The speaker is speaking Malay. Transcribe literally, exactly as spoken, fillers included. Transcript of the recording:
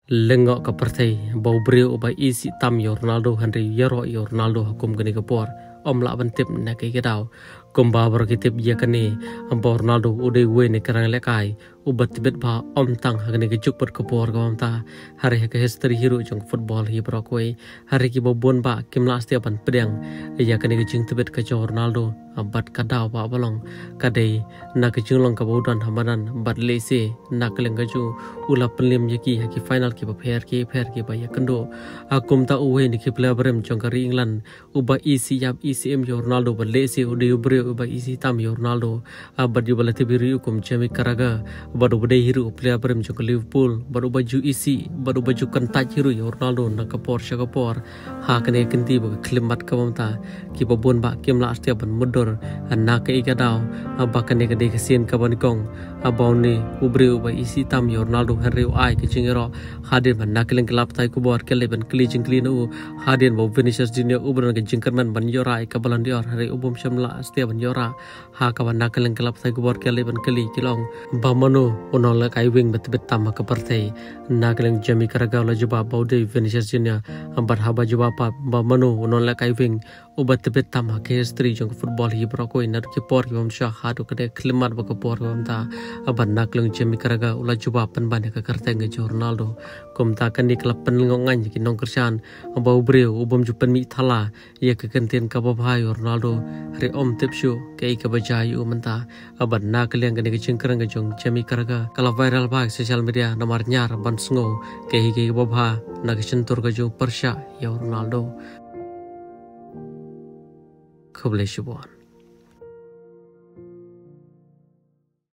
Lengok ke partai bau beriu ubai isi tam yo Ronaldo Henry Yero yo Ronaldo hukum gani kepor om lak bentip nak ke kedau kumba ber kitip ya kene ambo Ronaldo udah we ne kerang lekai ubat tibet ba om tang gani kejuk per kepor ka ta hari ke history hero jong football hi brokwe hari ki bobon ba kim la setiap pan pedang ya kene kejing tibet ke Ronaldo bat kadau ba balong kadai nak kejing long ka bodan hamanan bat lese nak leng kaju ula pelim yaki haki final ki paper ki per ki ba ya kendo akum ta uwe ni ki player berem jong ka England uba isi yap isi em yo Ronaldo bat lese ude ubre uba isi tam yo Ronaldo abat yo balate biru kum Jamie Carragher baru bade hiru player berem jong ka Liverpool baru baju isi baru baju kentaj hiru yo Ronaldo nak ka por sha ka por ha kene kenti ba klimat ka mamta ki babon ba kim la setiap ban mudor anak ke ikadau aba kene kede kesien ka ban kong abau ni ubre uba isi tam yo Ronaldo Henry ai ke jingero hadir ban nakeleng kelap tai ku bor kele ban kli jing kli nu hadir bo Vinicius Junior ubran ke jingkerman ban yora ka balan dior hari ubum shamla setiap ban yora ha ka ban nakeleng kelap tai ku bor kele ban kli kilong bamano onol la kai wing bet bet tam ka partai nakeleng Jamie Carragher la juba bau de Vinicius Junior ambar haba juba pa bamano onol la kai wing ubat bet tam ke history jong football hi broko inar ki por ki bam sha hadu kade klimat ba ka por bam ta aban nakeleng Jamie Carragher ula juba pan ban ka karta nge Ronaldo kum ta kan di klub penlengongan ki nong kersan bau breu ubam jupan mi thala ye ke kentien ka babhai Ronaldo hari om tipshu ke ka bajai u menta aban nakeleng ke jingkerang ke jong Jamie Carragher kala viral ba social media nomor nyar ban sngo ke hi ke babha na ke sentur ka jong persha ya Ronaldo Kublai Shibon.